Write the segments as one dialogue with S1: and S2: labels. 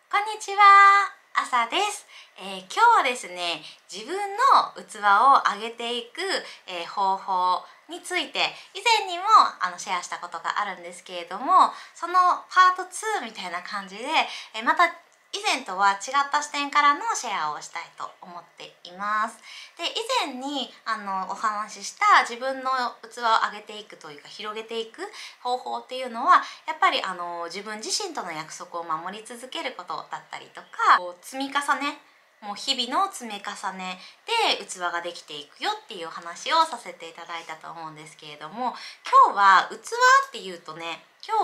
S1: こんにちは、朝です。今日はですね、自分の器を上げていく、方法について以前にもシェアしたことがあるんですけれども、そのパート2みたいな感じで、また以前とは違った視点からのシェアをしたいと思っています。で、以前にお話しした自分の器を上げていくというか広げていく方法っていうのは、やっぱり自分自身との約束を守り続けることだったりとか、積み重ね、もう日々の積み重ねで器ができていくよっていう話をさせていただいたと思うんですけれども、今日は器っていうとね、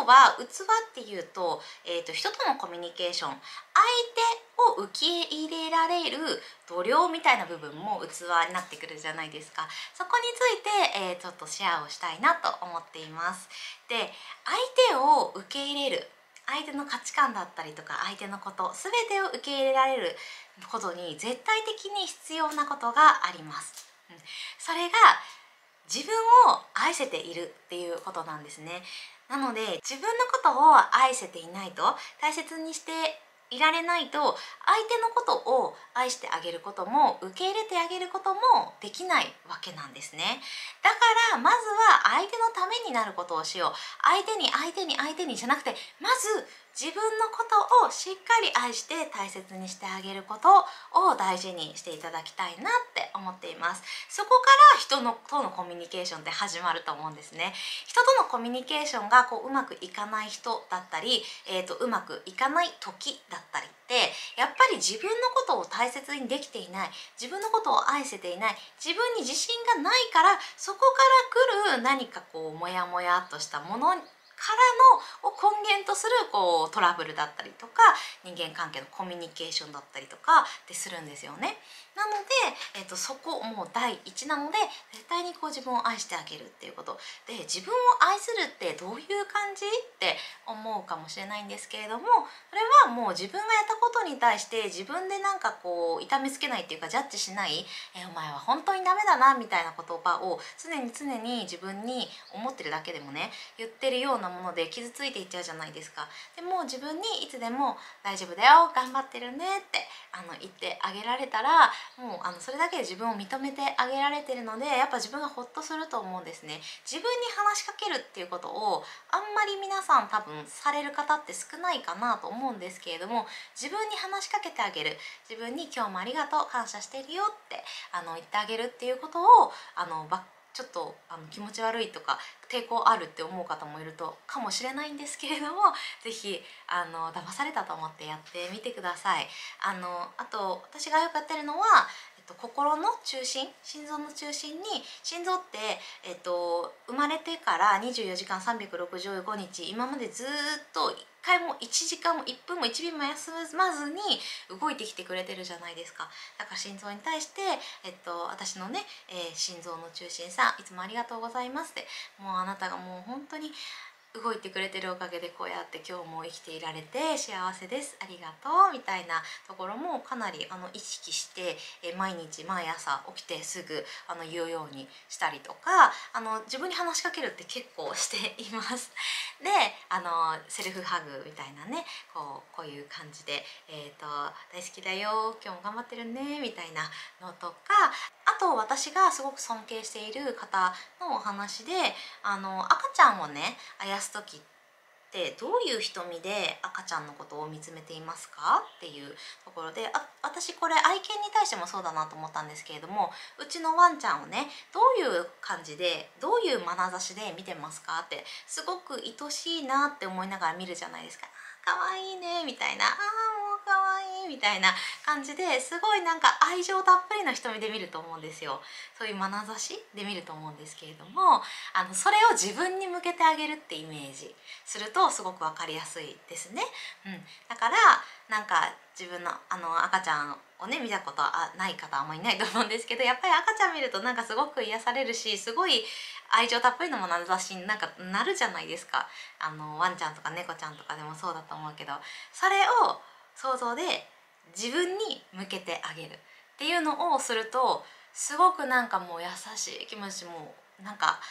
S1: 人とのコミュニケーション、相手を受け入れられる度量みたいな部分も器になってくるじゃないですか。そこについて、ちょっとシェアをしたいなと思っています。で、相手を受け入れる、相手の価値観だったりとか相手のこと全てを受け入れられることに絶対的に必要なことがあります。それが自分を愛せているっていうことなんですね。なので自分のことを愛せていないと、大切にしていられないと、相手のことを愛してあげることも受け入れてあげることもできないわけなんですね。だからまずは相手のためになることをしよう。相手にじゃなくて、まず自分のことをしっかり愛して大切にしてあげることを大事にしていただきたいなって思っています。そこから人とのコミュニケーションって始まると思うんですね。人とのコミュニケーションがうまくいかない人だったり、うまくいかない時だったりって、やっぱり自分のことを大切にできていない、自分のことを愛せていない、自分に自信がないから、そこから来る何かモヤモヤっとしたものからのを根源とするトラブルだったりとか、人間関係のコミュニケーションだったりとかってするんですよね。なので、そこもう第一なので、絶対に自分を愛してあげるっていうことで、自分を愛するってどういう感じって思うかもしれないんですけれども、それはもう自分がやったことに対して自分で痛めつけないっていうか、ジャッジしない、お前は本当にダメだなみたいな言葉を常に自分に思ってるだけでもね、言ってるようなもので傷ついていっちゃうじゃないですか。でも自分にいつでも大丈夫だよ、頑張ってるねって言ってあげられたら、もうそれだけで自分を認めてあげられてるので、やっぱ自分がホッとすると思うんですね。自分に話しかけるっていうことをあんまり皆さん多分される方って少ないかなと思うんですけれども、自分に話しかけてあげる、自分に今日もありがとう、感謝してるよって言ってあげるっていうことをちょっと気持ち悪いとか抵抗あるって思う方もいるとかもしれないんですけれども、是非騙されたと思ってやってみてください。あと私がよくやってるのは、心の中心、心臓の中心に、心臓って、生まれてから24時間365日今までずっと1回も1時間も1分も1秒も休まずに動いてきてくれてるじゃないですか。だから心臓に対して、私のね、心臓の中心さん、いつもありがとうございますって、もうあなたがもう本当に動いてくれてるおかげでこうやって今日も生きていられて幸せです、ありがとうみたいなところもかなり意識して、毎日毎朝起きてすぐ言うようにしたりとか、自分に話しかけるって結構しています。でセルフハグみたいなね、こういう感じで、大好きだよ、今日も頑張ってるねみたいなのとか、あと私がすごく尊敬している方のお話で、赤ちゃんをねあやす時ってどういう瞳で赤ちゃんのことを見つめていますかっていうところで、私これ愛犬に対してもそうだなと思ったんですけれども、うちのワンちゃんをねどういう感じでどういう眼差しで見てますかって、すごく愛しいなって思いながら見るじゃないですか。かわいいねみたいな、もうかわいいみたいな感じで、すごい愛情たっぷりの瞳で見ると思うんですよ。そういう眼差しで見ると思うんですけれども、それを自分に向けてあげるってイメージするとすごく分かりやすいですね。だから自分の赤ちゃんをね見たことはない方はあんまりいないと思うんですけど、やっぱり赤ちゃん見るとすごく癒されるし、すごい愛情たっぷりの眼差しになるじゃないですか。ワンちゃんとか猫ちゃんとかでもそうだと思うけど、それを想像で自分に向けてあげるっていうのをすると、すごくもう優しい気持ちも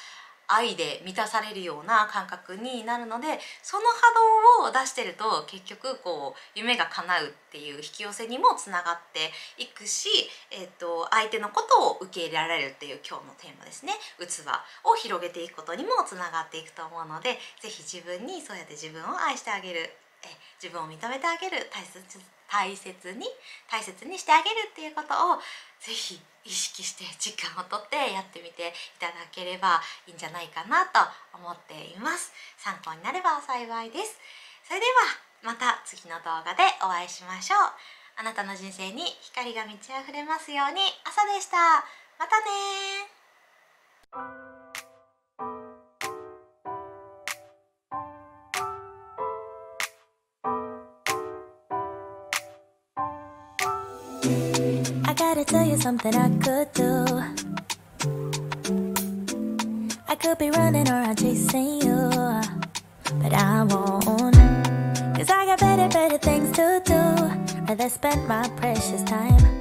S1: 愛で満たされるような感覚になるので、その波動を出してると結局こう夢が叶うっていう引き寄せにもつながっていくし、相手のことを受け入れられるっていう今日のテーマですね、器を広げていくことにもつながっていくと思うので、是非自分にそうやって自分を愛してあげる、自分を認めてあげる、大切にしてあげるっていうことをぜひ意識して時間をとってやってみていただければいいんじゃないかなと思っています。参考になれば幸いです。それではまた次の動画でお会いしましょう。あなたの人生に光が満ち溢れますように。朝でした。またね。I gotta tell you something I could do. I could be running around chasing you, but I won't, 'cause I got better things to do. Rather spend my precious time